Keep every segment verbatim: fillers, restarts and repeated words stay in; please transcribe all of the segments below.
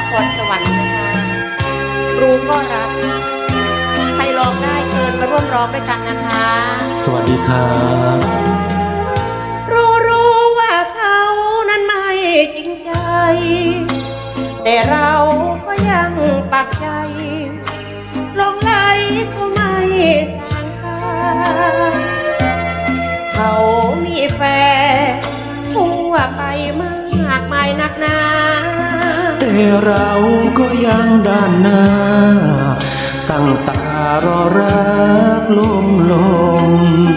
ครสวรรค์นะคะรู้ก็รักใครร้องได้เชิญมาร่วมร้องด้วยกันนะคะสวัสดีครับรู้รู้ว่าเขานั้นไม่จริงใจแต่เราก็ยังปักใจลงไหลเขาไม่สางสาเขามีแฟนทั่วไปมากมายนักหนาแต่เราก็ยังด้านหน้าตั้งตารอรักลมลม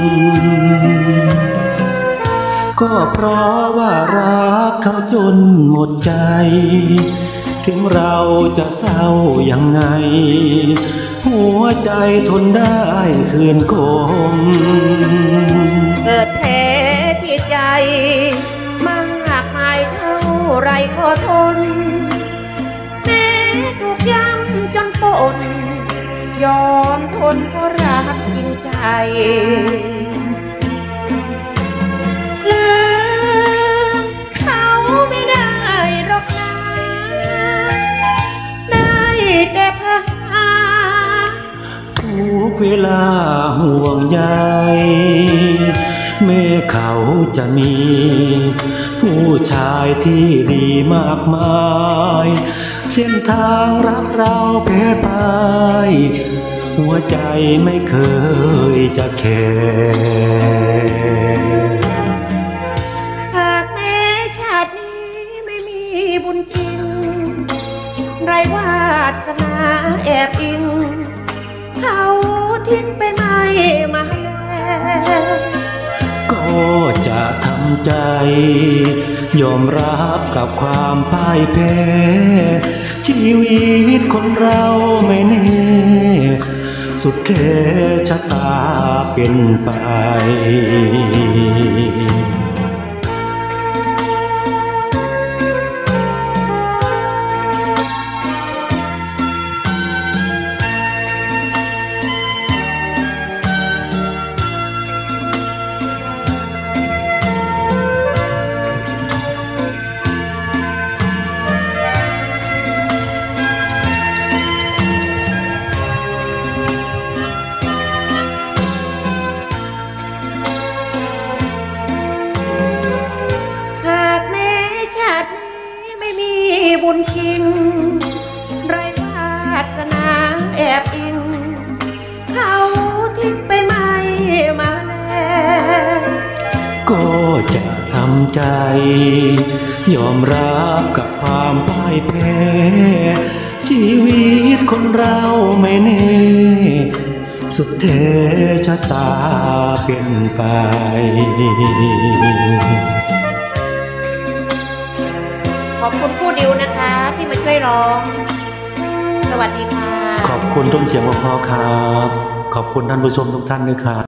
ก็เพราะว่ารักเขาจนหมดใจถึงเราจะเศร้ายังไงหัวใจทนได้คืนคมเกิดแผลที่ใจมากมายเท่าไรก็ทนแม้ถูกย้ำจนปนยอมทนเพราะรักจริงใจลืมเขาไม่ได้หรอกนะได้แต่พาทุกเวลาห่วงใยแม้เขาจะมีผู้ชายที่ดีมากมายเส้นทางรักเราแพ้ไปหัวใจไม่เคยจะแคร์หากแม้ชาตินี้ไม่มีบุญจริงไรวาสนาแอบอิงเขาทิ้งไปไม่มาแล้วก็จะทำใจยอมรับกับความพ่ายแพ้ชีวิตคนเราไม่แน่สุดแค่ชะตาเป็นไปบุญจริงไรวาสนาแอบอิงเขาทิ้งไปไม่มาแล้วก็จะทำใจยอมรับกับความพ่ายแพ้ชีวิตคนเราไม่แน่สุดแท้ชะตาเป็นไปขอบคุณผู้ดิวนะคะที่มาช่วยร้องสวัสดีค่ะขอบคุณต้นเสียงเพราะๆครับขอบคุณท่านผู้ชมทุกท่านด้วยครับ